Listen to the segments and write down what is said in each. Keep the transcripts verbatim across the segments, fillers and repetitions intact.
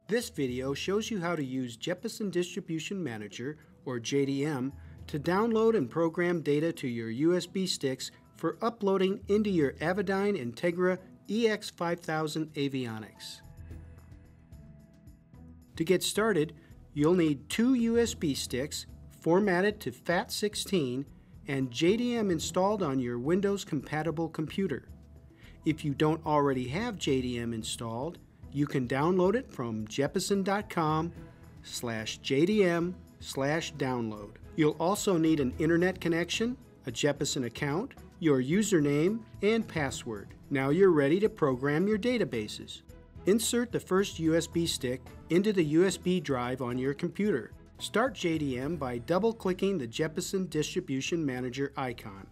This video shows you how to use Jeppesen Distribution Manager, or J D M, to download and program data to your U S B sticks for uploading into your Avidyne Integra E X five thousand avionics. To get started, you'll need two U S B sticks formatted to FAT sixteen and J D M installed on your Windows-compatible computer. If you don't already have J D M installed, you can download it from jeppesen dot com slash J D M slash download. You'll also need an internet connection, a Jeppesen account, your username, and password. Now you're ready to program your databases. Insert the first U S B stick into the U S B drive on your computer. Start J D M by double-clicking the Jeppesen Distribution Manager icon.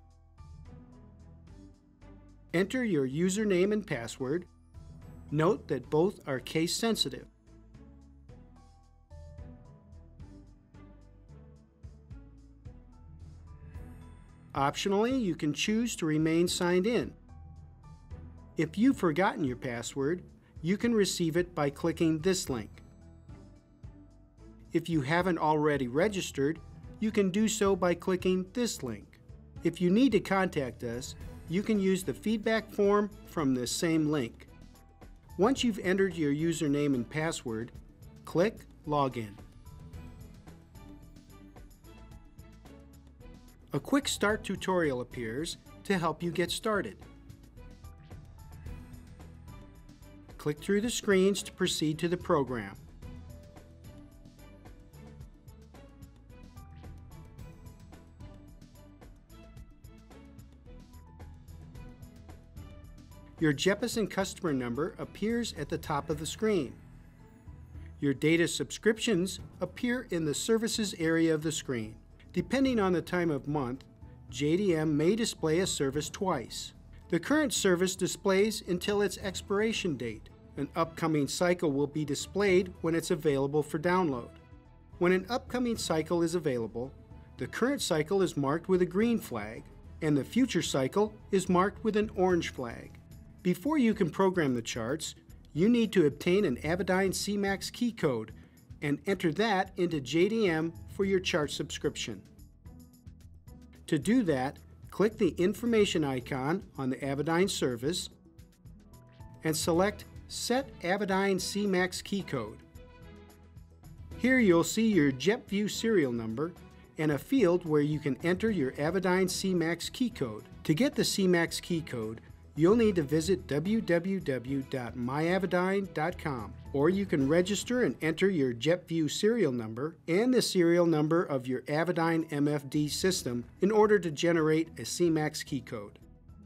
Enter your username and password. Note that both are case sensitive. Optionally, you can choose to remain signed in. If you've forgotten your password, you can receive it by clicking this link. If you haven't already registered, you can do so by clicking this link. If you need to contact us, you can use the feedback form from this same link. Once you've entered your username and password, click Login. A quick start tutorial appears to help you get started. Click through the screens to proceed to the program. Your Jeppesen customer number appears at the top of the screen. Your data subscriptions appear in the Services area of the screen. Depending on the time of month, J D M may display a service twice. The current service displays until its expiration date. An upcoming cycle will be displayed when it's available for download. When an upcoming cycle is available, the current cycle is marked with a green flag, and the future cycle is marked with an orange flag. Before you can program the charts, you need to obtain an Avidyne C MAX key code and enter that into J D M for your chart subscription. To do that, click the information icon on the Avidyne service and select Set Avidyne C MAX Key Code. Here you'll see your JetView serial number and a field where you can enter your Avidyne C MAX key code. To get the C MAX key code, you'll need to visit w w w dot my avidyne dot com, or you can register and enter your JetView serial number and the serial number of your Avidyne M F D system in order to generate a C MAX key code.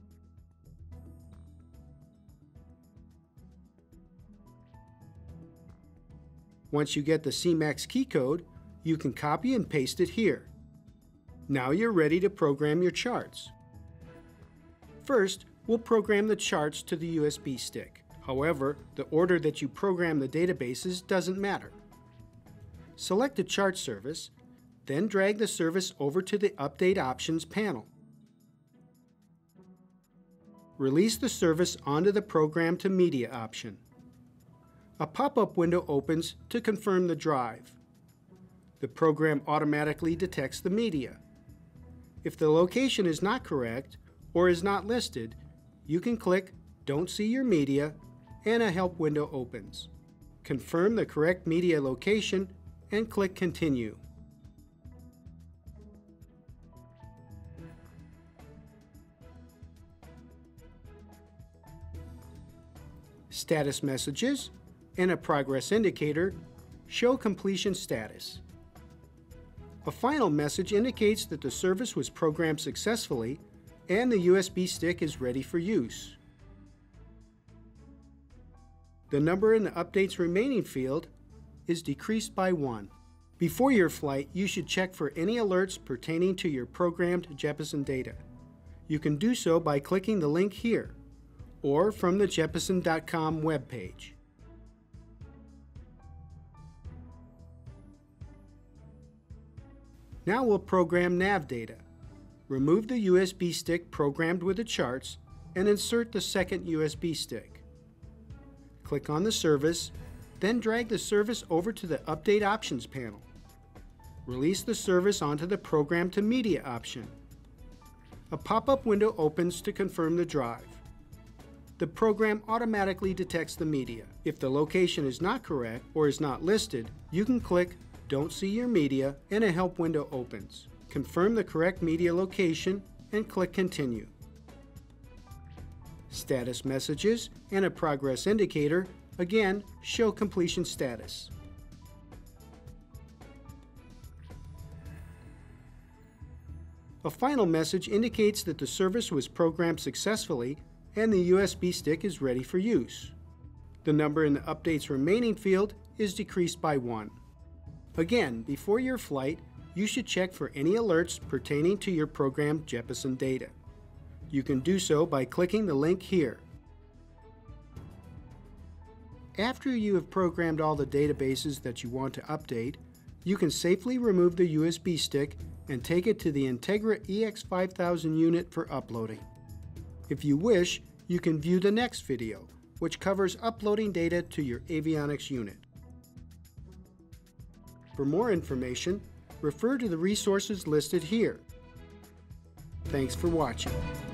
Once you get the C MAX key code, you can copy and paste it here. Now you're ready to program your charts. First, we'll program the charts to the U S B stick. However, the order that you program the databases doesn't matter. Select the chart service, then drag the service over to the Update Options panel. Release the service onto the Program to Media option. A pop-up window opens to confirm the drive. The program automatically detects the media. If the location is not correct or is not listed, you can click Don't See Your Media and a help window opens. Confirm the correct media location and click Continue. Status messages and a progress indicator show completion status. A final message indicates that the service was programmed successfully and the U S B stick is ready for use. The number in the Updates Remaining field is decreased by one. Before your flight, you should check for any alerts pertaining to your programmed Jeppesen data. You can do so by clicking the link here, or from the jeppesen dot com webpage. Now we'll program nav data. Remove the U S B stick programmed with the charts and insert the second U S B stick. Click on the service, Then drag the service over to the Update Options panel. Release the service onto the Program to Media option. A pop-up window opens to confirm the drive. The program automatically detects the media. If the location is not correct or is not listed, you can click Don't See Your Media and a help window opens. Confirm the correct media location and click Continue. Status messages and a progress indicator again show completion status. A final message indicates that the service was programmed successfully and the U S B stick is ready for use. The number in the Updates Remaining field is decreased by one. Again, before your flight, you should check for any alerts pertaining to your programmed Jeppesen data. You can do so by clicking the link here. After you have programmed all the databases that you want to update, you can safely remove the U S B stick and take it to the Integra E X five thousand unit for uploading. If you wish, you can view the next video, which covers uploading data to your Avionics unit. For more information, refer to the resources listed here. Thanks for watching.